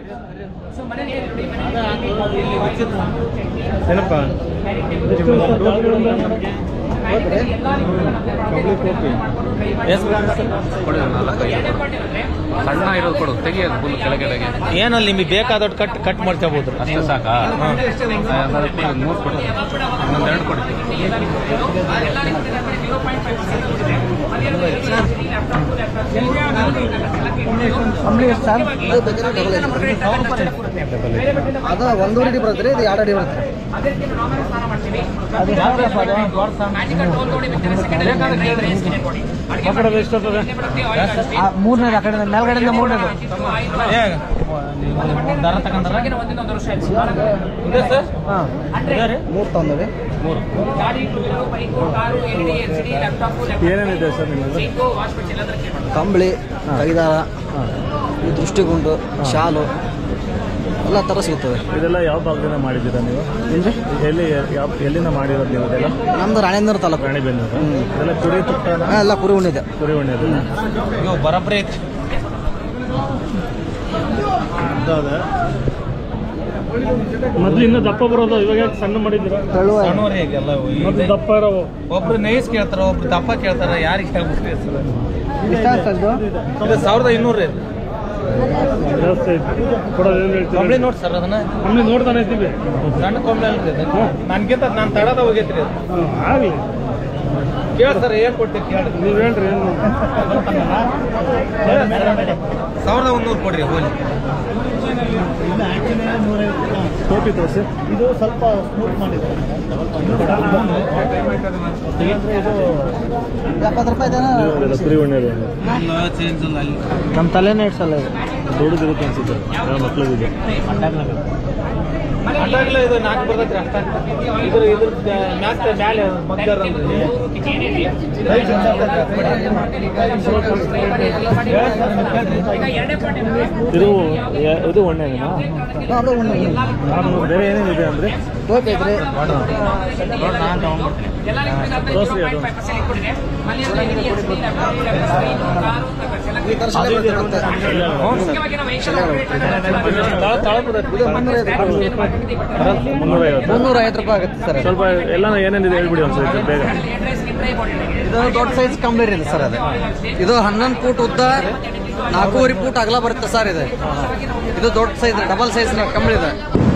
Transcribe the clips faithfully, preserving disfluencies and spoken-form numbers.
ಏನಪ್ಪ ಸಣ್ಣ ಇರೋದು ಕೊಡು, ತೆಗಿಯೋದು ಫುಲ್ ಕೆಳಗಡೆಗೆ. ಏನಲ್ಲಿ ನಿಮಗೆ ಬೇಕಾದಷ್ಟು ಕಟ್ ಕಟ್ ಮಾಡ್ಕೋಬಹುದು ಅಷ್ಟೇ ಸಾಕಾ? ಮೂರು ಕೊಡು, ಇನ್ನೊಂದು ಎರಡು ಕೊಡಿ. ಅದು ಒಂದೂವರೆ ಅಡಿ ಬರುತ್ತೆ, ಇದು ಎರಡು ಅಡಿ ಬರುತ್ತೆ. ಮೂರನೇದು ಆ ಕಡೆ ಮೇಲ್ಗಡೆಯಿಂದ ಮೂರನೇದು ದರ ತಗೊಂಡ್ರ ಮೂರು ತಂದವೆ. ಏನೇನಿದೆ ಸರ್ ನಿಮ್ಮದು? ಕಂಬಳಿ, ಕೈದಾರ, ಈ ದೃಷ್ಟಿಗುಂಡು, ಶಾಲು ಎಲ್ಲ ಥರ ಸಿಗ್ತವೆ. ಇದೆಲ್ಲ ಯಾವ ಭಾಗದಿಂದ ಮಾಡಿದ್ದೀರಾ ನೀವು? ಎಲ್ಲಿ ಯಾವ ಎಲ್ಲಿಂದ ಮಾಡಿರೋದು ನೀವು? ಇದೆಲ್ಲ ನಮ್ದು ರಾಣೇಂದ್ರ ತಾಲೂಕು, ರಾಣಿಬೆನ್ನೂರು. ಇದೆಲ್ಲ ಕುರಿ ತುಪ್ಪ ಎಲ್ಲ ಕುರಿ ಉಣ್ಣಿದೆ. ಕುರಿ ಉಣ್ಣಿದೆ ಇವು ಬರಬ್ರಿ ಮೊದ್ಲು ಇನ್ನು ದಪ್ಪ ಬರೋದು, ಇವಾಗ ಸಣ್ಣ ಮಾಡಿದ್ದೀರಾ? ಸಣ್ಣವರಿ ಎಲ್ಲ ದಪ್ಪ ಇರೋ ಒಬ್ರು ನೈಸ್ ಕೇಳ್ತಾರ, ಒಬ್ರು ದಪ್ಪ ಕೇಳ್ತಾರ. ಯಾರಿಗೆ ಹೇಳ್ಬಿಟ್ರಿ ಸರ್? ಇದು ಸಾವಿರದ ಇನ್ನೂರು ಜಾಸ್ತಿ ಐತಿ ಕೊಡೋದು. ಏನು ಹೇಳ್ತೀವಿ? ಕಂಬಳಿ ನೋಡಿ ಸರ್, ಅದನ್ನ ನಮ್ಗೆ ನೋಡ್ತಾನೆ ಇದ್ದೀವಿ. ಸಣ್ಣ ಕಂಬಳಿ ಅಲ್ರಿ ಅದು. ನನ್ಗಿಂತ ನಾನು ತಡದ ಹೋಗೈತ್ರಿ ಅದು. ಆಗಲಿ ಕೇಳ ಸರ್, ಏನ್ ಕೊಡ್ತೀವಿ ಕೇಳಿ. ನೀವು ಹೇಳ್ರಿ ಏನು? ಸಾವಿರದ ಒಂದೂರು ಕೊಡ್ರಿ ಹೋಲಿ. ಟೋಪಿ ತೋರಿಸಿ. ಇದು ಸ್ವಲ್ಪ ಸ್ಮೂತ್ ಮಾಡಿದೆ. ಎಪ್ಪತ್ತು ರೂಪಾಯಿ ಕುರಿ ಉಣ್ಣೆದು ನಮ್ಮ ತಲೆನೇ ಇಡ್ಸಲ್ಲ. ಇದು ದೊಡ್ಡದಿರುತ್ತೆ ಅನ್ಸುತ್ತೆ. ಮಕ್ಳಿಗೆ ಅಟ್ಟಾಗ್ಲ ಇದು ನಾಲ್ಕು ಬರ್ತೈತ್ರಿ ಅಷ್ಟ. ಇದ್ರ ಇದ್ರ ಮ್ಯಾಕ್ ಮ್ಯಾಲೆ ಮಗ್ಗರ್ ಅಂದ್ರೆ ಇದು ಇದು ಒಣ್ಣೆನಾ? ಬೇರೆ ಏನೇನಿದೆ ಅಂದ್ರೆ ಟೋಪಿ ಐತ್ರಿ. ತೋರಿಸ್ರಿ ಅದು. ಈ ಥರ ಶಾಲೆ ಬರುತ್ತೆ. ಮುನ್ನೂರ ಐವತ್ತು ಮುನ್ನೂರ ಐವತ್ತು ರೂಪಾಯಿ ಆಗುತ್ತೆ ಸರ್. ಸ್ವಲ್ಪ ಎಲ್ಲ ಏನೇನಿದೆ ಹೇಳ್ಬಿಡಿ ಒಂದ್ಸರಿ ಬೇಗ. ಇದು ದೊಡ್ಡ ಸೈಜ್ ಕಂಬಳಿ ಇದೆ ಸರ್. ಅದು ಇದು ಹನ್ನೊಂದು ಫೂಟ್ ಉದ್ದ, ನಾಲ್ಕೂವರೆ ಫೂಟ್ ಅಗಲ ಬರುತ್ತೆ ಸರ್. ಇದು ಇದು ದೊಡ್ಡ ಸೈಜ್ ಡಬಲ್ ಸೈಜ್ ಕಂಬಳಿ ಇದೆ.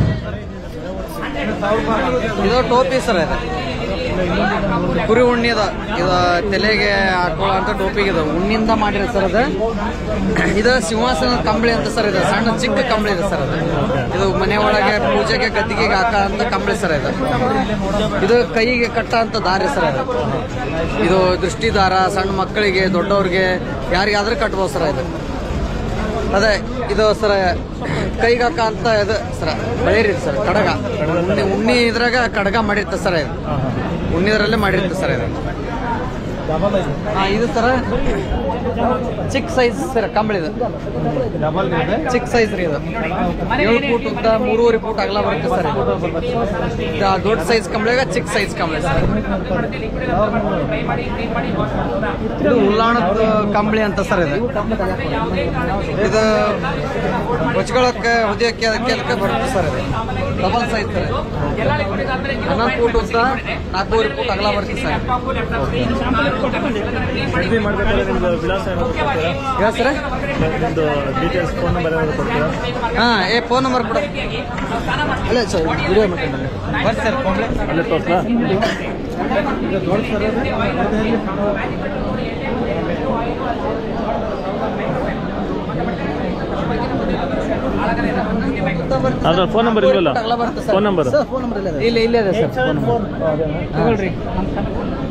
ಇದು ಟೋಪಿ ಸರ್. ಇದು ಕುರಿ ಉಣ್ಣಿ ಅದ. ಇದು ತಲೆಗೆ ಹಾಕೊಳ್ಳೋ ಅಂತ ಟೋಪಿಗೆ ಇದು ಉಣ್ಣಿಂದ ಮಾಡಿರೋ ಸರ್. ಅದು ಇದು ಸಿಂಹಾಸನ ಕಂಬಳಿ ಅಂತ ಸರ್. ಇದು ಸಣ್ಣ ಚಿಕ್ಕ ಕಂಬಳಿ ಇದೆ ಸರ್. ಅದು ಇದು ಮನೆ ಒಳಗೆ ಪೂಜೆಗೆ ಗದ್ದಿಗೆಗೆ ಹಾಕ ಅಂತ ಕಂಬಳಿ ಸರ್. ಇದು ಇದು ಕೈಗೆ ಕಟ್ಟ ಅಂತ ದಾರಿ ಸರ್. ಅದು ಇದು ದೃಷ್ಟಿ ದಾರ, ಸಣ್ಣ ಮಕ್ಕಳಿಗೆ, ದೊಡ್ಡವ್ರಿಗೆ, ಯಾರಿಗಾದ್ರೂ ಕಟ್ಬೋದು ಸರ್. ಇದು ಅದೇ ಇದು ಸರ್ ಕೈಗೆ ಹಾಕ ಅಂತ ಇದು ಸರ್. ಬಳಿರಿ ಸರ್ ಕಡಗ. ಉಣ್ಣಿ ಉಣ್ಣಿ ಇದ್ರಾಗ ಕಡಗ ಮಾಡಿರ್ತ ಸರ್. ಇದು ಉಣ್ಣಿದ್ರಲ್ಲೇ ಮಾಡಿರ್ತ ಸರ್. ಇದು ಹಾಂ ಇದು ಸರ ಚಿಕ್ಕ ಸೈಜ್ ಸರ್ ಕಂಬಳಿ. ಇದು ಚಿಕ್ಕ ಸೈಜ್ ರೀ. ಇದು ಏಳು ಫೂಟ್ ಉದ್ದ, ಮೂರುವರೆ ಫೂಟ್ ಅಗಲ ಬರುತ್ತೆ ಸರ್. ಇದು ದೊಡ್ಡ ಸೈಜ್ ಕಂಬಳಿಗ ಚಿಕ್ಕ ಸೈಜ್ ಕಂಬಳಿ ಸರ್. ಇದು ಉಲ್ಲಾಣದ ಕಂಬಳಿ ಅಂತ ಸರ್. ಇದು ಇದು ಹೊಚ್ಕೊಳಕ್ಕೆ, ಹೊದಿಯಕ್ಕೆ, ಅದಕ್ಕೆ ಅದಕ್ಕೆ ಬರುತ್ತೆ ಸರ್. ಇದು ಡಬಲ್ ಸೈಜ್ ಸರ್. ಹನ್ನೊಂದು ಫೂಟ್ ಉದ್ದ, ನಾಲ್ಕೂವರೆ ಫೂಟ್ ಅಗಲ ಬರುತ್ತೆ ಸರ್. ಖರೀದಿ ಮಾಡ್ಬೇಕಾದ್ರೆ ನಿಮ್ದು ವಿಳಾಸ ಏನಾದ್ರು ಕೊಡ್ತೀರಾ? ಯಾವ ಸರ್? ನಿಮ್ದು ಡೀಟೇಲ್ಸ್, ಫೋನ್ ನಂಬರ್ ಏನಾದ್ರು ಕೊಡ್ತೀರಾ? ಹಾಂ, ಏ ಫೋನ್ ನಂಬರ್ ಕೊಡ. ಅಲ್ಲೇ ಸರ್ ವಿಡಿಯೋ ಮಾಡ್ಕೊಂಡು ಬರ್ರಿ ಸರ್ ಕಂಬಳಿ ಅಲ್ಲೇ ತೋರ್ಸಾ? ಅದ್ರ ಫೋನ್ ನಂಬರ್ ಇಲ್ವಲ್ಲ? ಫೋನ್ ನಂಬರ್ ಫೋನ್ ನಂಬರ್ ಇಲ್ಲ. ಇಲ್ಲ ಇಲ್ಲ ಇದೆ ಸರ್ ಫೋನ್ ನಂಬರ್.